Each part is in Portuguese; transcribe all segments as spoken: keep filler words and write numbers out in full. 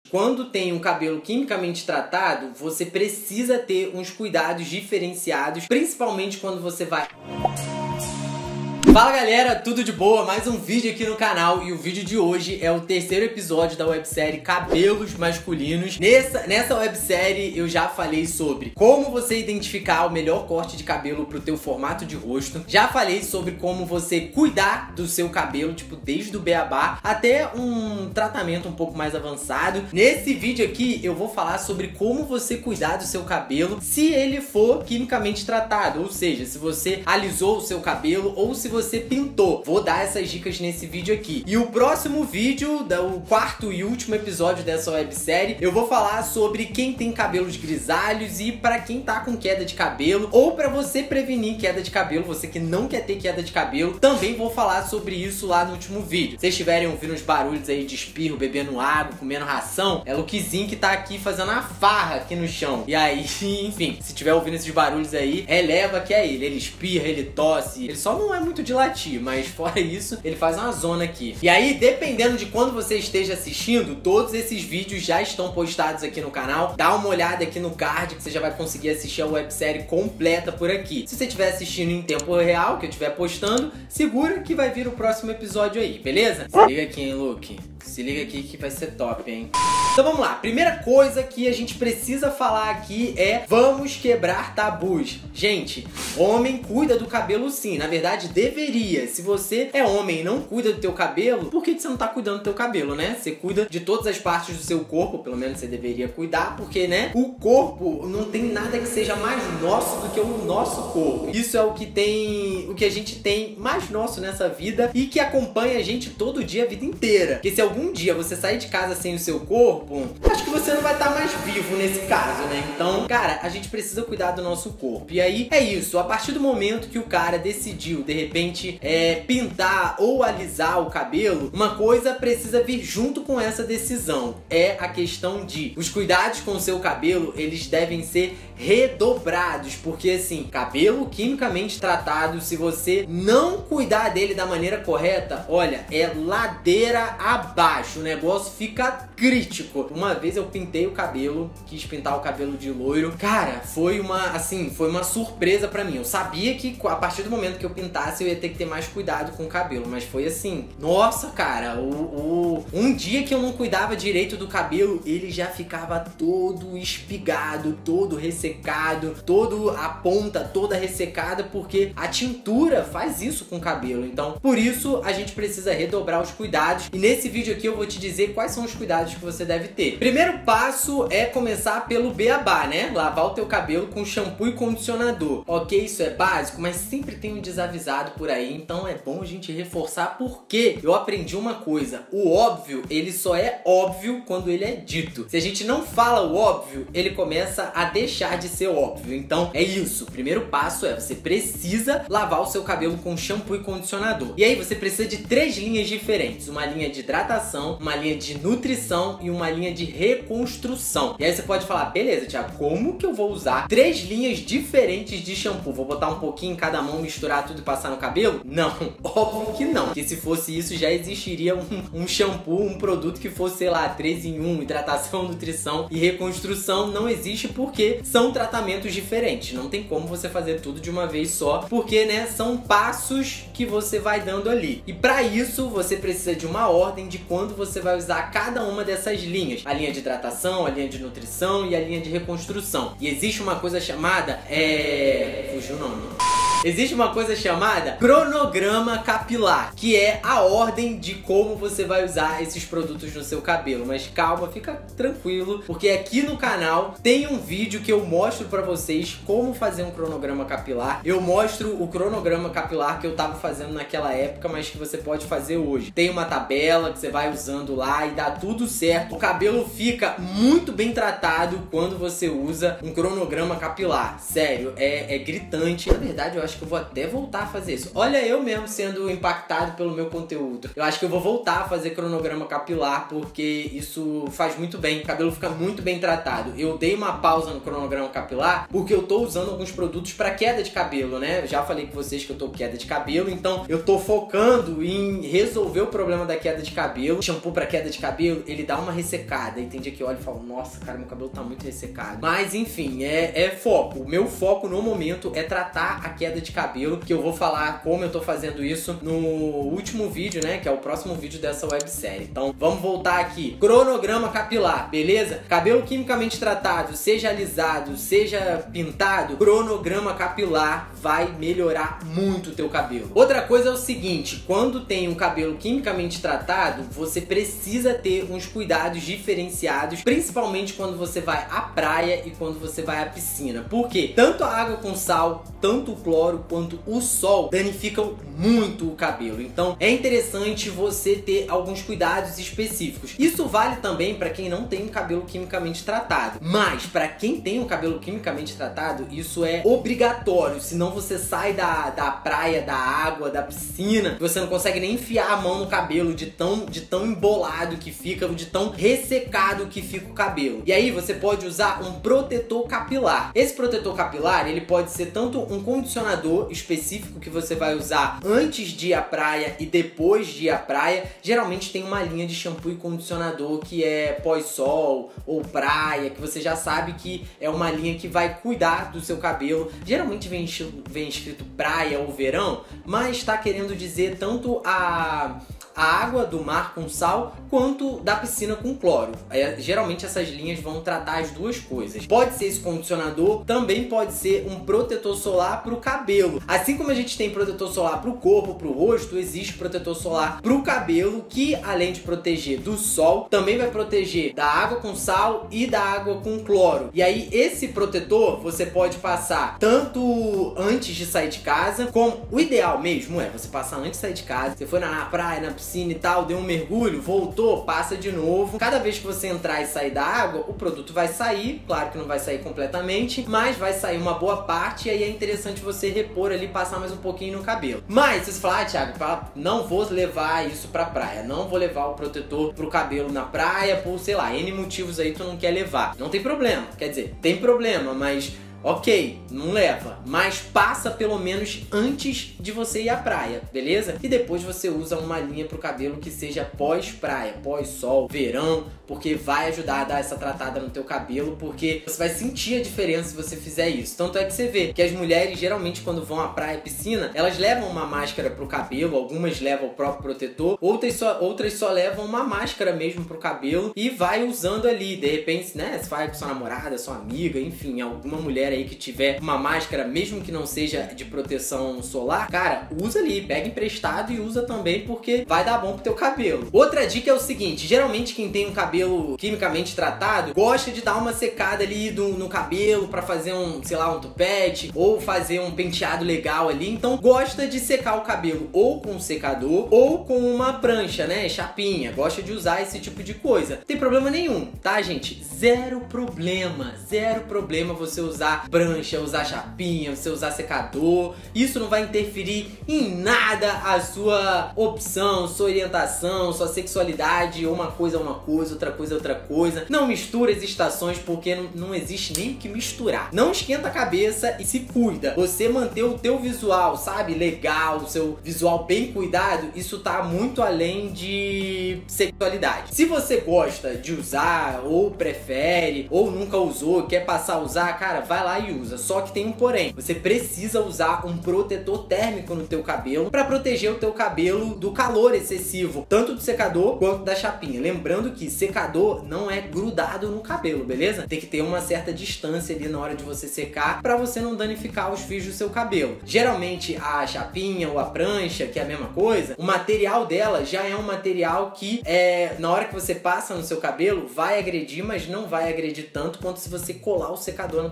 Quando tem um cabelo quimicamente tratado, você precisa ter uns cuidados diferenciados, principalmente quando você vai... Fala galera, tudo de boa? Mais um vídeo aqui no canal e o vídeo de hoje é o terceiro episódio da websérie Cabelos Masculinos. Nessa, nessa websérie eu já falei sobre como você identificar o melhor corte de cabelo pro teu formato de rosto. Já falei sobre como você cuidar do seu cabelo, tipo, desde o beabá até um tratamento um pouco mais avançado. Nesse vídeo aqui eu vou falar sobre como você cuidar do seu cabelo se ele for quimicamente tratado, ou seja, se você alisou o seu cabelo ou se você você pintou. Vou dar essas dicas nesse vídeo aqui. E o próximo vídeo, o quarto e último episódio dessa websérie, eu vou falar sobre quem tem cabelos grisalhos e pra quem tá com queda de cabelo, ou pra você prevenir queda de cabelo, você que não quer ter queda de cabelo, também vou falar sobre isso lá no último vídeo. Se vocês estiverem ouvindo uns barulhos aí de espirro, bebendo água, comendo ração, é Luquezinho que tá aqui fazendo a farra aqui no chão. E aí, enfim, se tiver ouvindo esses barulhos aí, releva que é ele. Ele espirra, ele tosse, ele só não é muito de latir, mas fora isso, ele faz uma zona aqui. E aí, dependendo de quando você esteja assistindo, todos esses vídeos já estão postados aqui no canal. Dá uma olhada aqui no card que você já vai conseguir assistir a websérie completa por aqui. Se você estiver assistindo em tempo real, que eu estiver postando, segura que vai vir o próximo episódio aí, beleza? Se liga aqui, hein, Luke? Se liga aqui que vai ser top, hein? Então vamos lá, primeira coisa que a gente precisa falar aqui é vamos quebrar tabus. Gente, homem cuida do cabelo sim, na verdade deveria. Se você é homem e não cuida do teu cabelo, por que você não tá cuidando do teu cabelo, né? Você cuida de todas as partes do seu corpo, pelo menos você deveria cuidar, porque, né, o corpo não tem nada que seja mais nosso do que o nosso corpo. Isso é o que tem, o que a gente tem mais nosso nessa vida e que acompanha a gente todo dia, a vida inteira. Porque se algum dia você sair de casa sem o seu corpo, acho que você não vai estar mais vivo nesse caso, né? Então, cara, a gente precisa cuidar do nosso corpo. E aí, é isso. A partir do momento que o cara decidiu, de repente, é, pintar ou alisar o cabelo, uma coisa precisa vir junto com essa decisão. É a questão de os cuidados com o seu cabelo, eles devem ser redobrados. Porque, assim, cabelo quimicamente tratado, se você não cuidar dele da maneira correta, olha, é ladeira abaixo. O negócio fica crítico. Uma vez eu pintei o cabelo, quis pintar o cabelo de loiro. Cara, foi uma, assim, foi uma surpresa pra mim. Eu sabia que a partir do momento que eu pintasse eu ia ter que ter mais cuidado com o cabelo, mas foi assim, nossa, cara, o, o, um dia que eu não cuidava direito do cabelo, ele já ficava todo espigado, todo ressecado, todo a ponta toda ressecada, porque a tintura faz isso com o cabelo. Então, por isso a gente precisa redobrar os cuidados. E nesse vídeo aqui eu vou te dizer quais são os cuidados que você deve ter. Primeiro passo é começar pelo beabá, né? Lavar o teu cabelo com shampoo e condicionador. Ok, isso é básico, mas sempre tem um desavisado por aí, então é bom a gente reforçar, porque eu aprendi uma coisa: o óbvio, ele só é óbvio quando ele é dito. Se a gente não fala o óbvio, ele começa a deixar de ser óbvio. Então é isso, o primeiro passo é você precisa lavar o seu cabelo com shampoo e condicionador. E aí você precisa de três linhas diferentes: uma linha de hidratação, uma linha de nutrição e uma linha de reconstrução. E aí você pode falar, beleza, Thiago, como que eu vou usar três linhas diferentes de shampoo? Vou botar um pouquinho em cada mão, misturar tudo e passar no cabelo? Não, óbvio que não. Porque se fosse isso, já existiria um, um shampoo, um produto que fosse, sei lá, três em um, hidratação, nutrição e reconstrução. Não existe, porque são tratamentos diferentes. Não tem como você fazer tudo de uma vez só, porque, né, são passos que você vai dando ali. E para isso, você precisa de uma ordem de quando você vai usar cada uma dessas linhas. A linha de hidratação, a linha de nutrição e a linha de reconstrução. E existe uma coisa chamada... É... Fugiu o nome. Existe uma coisa chamada cronograma capilar, que é a ordem de como você vai usar esses produtos no seu cabelo. Mas calma, fica tranquilo, porque aqui no canal tem um vídeo que eu mostro pra vocês como fazer um cronograma capilar. Eu mostro o cronograma capilar que eu tava fazendo naquela época, mas que você pode fazer hoje. Tem uma tabela que você vai usando lá e dá tudo certo. O cabelo fica muito bem tratado quando você usa um cronograma capilar. Sério, é, é gritante. Na verdade, eu acho que eu vou até voltar a fazer isso. Olha eu mesmo sendo impactado pelo meu conteúdo. Eu acho que eu vou voltar a fazer cronograma capilar, porque isso faz muito bem. O cabelo fica muito bem tratado. Eu dei uma pausa no cronograma capilar porque eu tô usando alguns produtos para queda de cabelo, né? Eu já falei com vocês que eu tô com queda de cabelo, então eu tô focando em resolver o problema da queda de cabelo. O shampoo para queda de cabelo, ele dá uma ressecada. E tem dia que eu olho e falo, nossa, cara, meu cabelo tá muito ressecado. Mas enfim, é, é foco. O meu foco no momento é tratar a queda de cabelo, que eu vou falar como eu tô fazendo isso no último vídeo, né? Que é o próximo vídeo dessa websérie. Então vamos voltar aqui. Cronograma capilar, beleza? Cabelo quimicamente tratado, seja alisado, seja pintado, cronograma capilar vai melhorar muito o teu cabelo. Outra coisa é o seguinte, quando tem um cabelo quimicamente tratado, você precisa ter uns cuidados diferenciados, principalmente quando você vai à praia e quando você vai à piscina. Porque tanto a água com sal, tanto o cloro quanto o sol danificam muito o cabelo. Então é interessante você ter alguns cuidados específicos. Isso vale também para quem não tem um cabelo quimicamente tratado. Mas para quem tem um cabelo quimicamente tratado, isso é obrigatório. Senão você sai da, da praia, da água, da piscina, você não consegue nem enfiar a mão no cabelo de tão, de tão embolado que fica, de tão ressecado que fica o cabelo. E aí você pode usar um protetor capilar. Esse protetor capilar, ele pode ser tanto um condicionador específico que você vai usar antes de ir à praia e depois de ir à praia. Geralmente tem uma linha de shampoo e condicionador que é pós-sol ou praia, que você já sabe que é uma linha que vai cuidar do seu cabelo. Geralmente vem, vem escrito praia ou verão, mas tá querendo dizer tanto a... a água do mar com sal, quanto da piscina com cloro. É, geralmente essas linhas vão tratar as duas coisas. Pode ser esse condicionador, também pode ser um protetor solar para o cabelo. Assim como a gente tem protetor solar para o corpo, para o rosto, existe protetor solar para o cabelo, que além de proteger do sol, também vai proteger da água com sal e da água com cloro. E aí esse protetor você pode passar tanto antes de sair de casa, como o ideal mesmo é você passar antes de sair de casa. Você foi na praia, na piscina e tal, deu um mergulho, voltou, passa de novo. Cada vez que você entrar e sair da água, o produto vai sair, claro que não vai sair completamente, mas vai sair uma boa parte, e aí é interessante você repor ali, passar mais um pouquinho no cabelo. Mas se você falar, ah, Thiago, não vou levar isso pra praia, não vou levar o protetor pro cabelo na praia, por, sei lá, N motivos aí tu não quer levar. Não tem problema, quer dizer, tem problema, mas... ok, não leva, mas passa pelo menos antes de você ir à praia, beleza? E depois você usa uma linha pro cabelo que seja pós-praia, pós-sol, verão, porque vai ajudar a dar essa tratada no teu cabelo, porque você vai sentir a diferença se você fizer isso. Tanto é que você vê que as mulheres, geralmente, quando vão à praia e piscina, elas levam uma máscara pro cabelo, algumas levam o próprio protetor, outras só, outras só levam uma máscara mesmo pro cabelo e vai usando ali. De repente, né, se vai com sua namorada, sua amiga, enfim, alguma mulher aí que tiver uma máscara, mesmo que não seja de proteção solar, cara, usa ali, pega emprestado e usa também, porque vai dar bom pro teu cabelo. Outra dica é o seguinte, geralmente quem tem um cabelo quimicamente tratado, gosta de dar uma secada ali do, no cabelo pra fazer um, sei lá, um tupete, ou fazer um penteado legal ali, então gosta de secar o cabelo ou com um secador, ou com uma prancha, né, chapinha, gosta de usar esse tipo de coisa. Não tem problema nenhum, tá, gente? Zero problema, zero problema você usar prancha, usar chapinha, você usar secador. Isso não vai interferir em nada a sua opção, sua orientação, sua sexualidade. Uma coisa é uma coisa, outra coisa é outra coisa. Não mistura as estações, porque não, não existe nem o que misturar. Não esquenta a cabeça e se cuida. Você manter o teu visual, sabe, legal, o seu visual bem cuidado, isso tá muito além de sexualidade. Se você gosta de usar, ou prefere, ou nunca usou, quer passar a usar, cara, vai lá e usa. Só que tem um porém, você precisa usar um protetor térmico no teu cabelo para proteger o teu cabelo do calor excessivo, tanto do secador quanto da chapinha. Lembrando que secador não é grudado no cabelo, beleza? Tem que ter uma certa distância ali na hora de você secar para você não danificar os fios do seu cabelo. Geralmente a chapinha ou a prancha, que é a mesma coisa, o material dela já é um material que é, na hora que você passa no seu cabelo vai agredir, mas não vai agredir tanto quanto se você colar o secador na tua cabeça.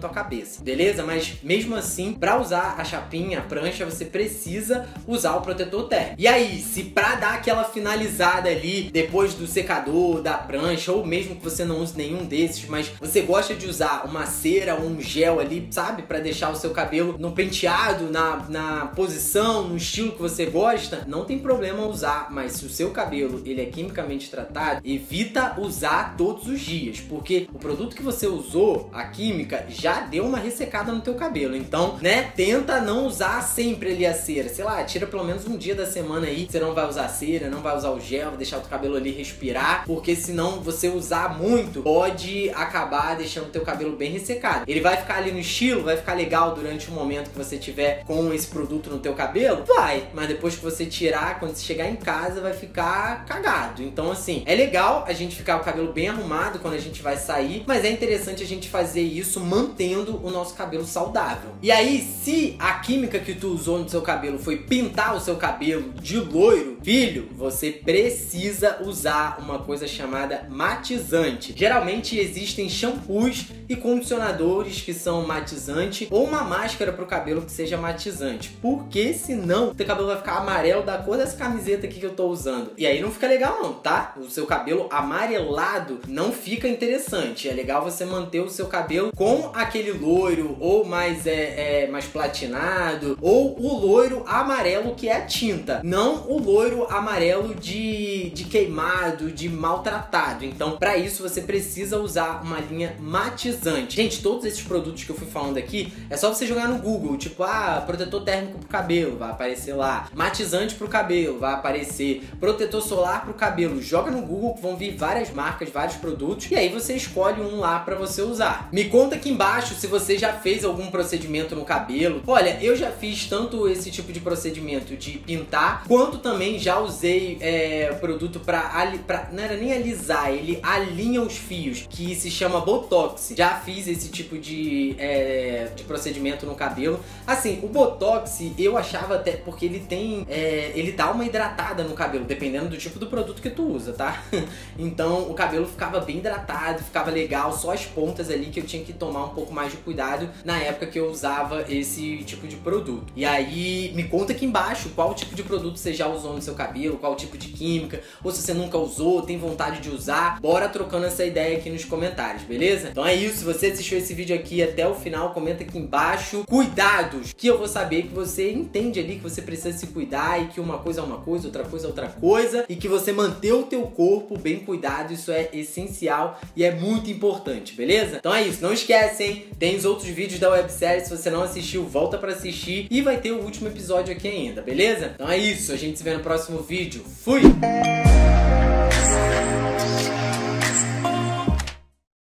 desse, beleza? Mas mesmo assim, pra usar a chapinha, a prancha, você precisa usar o protetor térmico. E aí, se pra dar aquela finalizada ali, depois do secador, da prancha, ou mesmo que você não use nenhum desses, mas você gosta de usar uma cera ou um gel ali, sabe? Pra deixar o seu cabelo no penteado, na, na posição, no estilo que você gosta, não tem problema usar, mas se o seu cabelo ele é quimicamente tratado, evita usar todos os dias, porque o produto que você usou, a química, já deu uma ressecada no teu cabelo. Então, né, tenta não usar sempre ali a cera. Sei lá, tira pelo menos um dia da semana aí, você não vai usar cera, não vai usar o gel, vai deixar o teu cabelo ali respirar, porque senão você usar muito, pode acabar deixando o teu cabelo bem ressecado. Ele vai ficar ali no estilo, vai ficar legal durante o momento que você tiver com esse produto no teu cabelo? Vai, mas depois que você tirar, quando você chegar em casa, vai ficar cagado. Então assim, é legal a gente ficar com o cabelo bem arrumado quando a gente vai sair, mas é interessante a gente fazer isso mantendo o nosso cabelo saudável. E aí, se a química que tu usou no seu cabelo foi pintar o seu cabelo de loiro, filho, você precisa usar uma coisa chamada matizante. Geralmente existem shampoos e condicionadores que são matizantes, ou uma máscara pro cabelo que seja matizante, porque senão o teu cabelo vai ficar amarelo da cor dessa camiseta aqui que eu tô usando. E aí não fica legal não, tá? O seu cabelo amarelado não fica interessante. É legal você manter o seu cabelo com aquele loiro, ou mais, é, é, mais platinado, ou o loiro amarelo que é a tinta, não o loiro amarelo de, de queimado, de maltratado. Então, pra isso você precisa usar uma linha matizante. Gente, todos esses produtos que eu fui falando aqui, é só você jogar no Google, tipo, ah, protetor térmico pro cabelo, vai aparecer lá. Matizante pro cabelo, vai aparecer. Protetor solar pro cabelo, joga no Google que vão vir várias marcas, vários produtos, e aí você escolhe um lá pra você usar. Me conta aqui embaixo se você já fez algum procedimento no cabelo. Olha, eu já fiz tanto esse tipo de procedimento de pintar, quanto também já usei é, produto pra, ali, pra... não era nem alisar, ele alinha os fios, que se chama Botox. Já fiz esse tipo de, é, de procedimento no cabelo. Assim, o Botox eu achava até, porque ele tem, é, ele dá uma hidratada no cabelo, dependendo do tipo do produto que tu usa, tá? Então o cabelo ficava bem hidratado, ficava legal, só as pontas ali que eu tinha que tomar um pouco mais de cuidado na época que eu usava esse tipo de produto. E aí, me conta aqui embaixo qual tipo de produto você já usou no seu cabelo, qual tipo de química, ou se você nunca usou, tem vontade de usar. Bora trocando essa ideia aqui nos comentários, beleza? Então é isso, se você assistiu esse vídeo aqui até o final, comenta aqui embaixo cuidados, que eu vou saber que você entende ali que você precisa se cuidar e que uma coisa é uma coisa, outra coisa é outra coisa, e que você manter o teu corpo bem cuidado, isso é essencial e é muito importante, beleza? Então é isso, não esquece, hein? Tem os outros vídeos da websérie, se você não assistiu, volta pra assistir, e vai ter o último episódio aqui ainda, beleza? Então é isso, a gente se vê no próximo vídeo. Fui!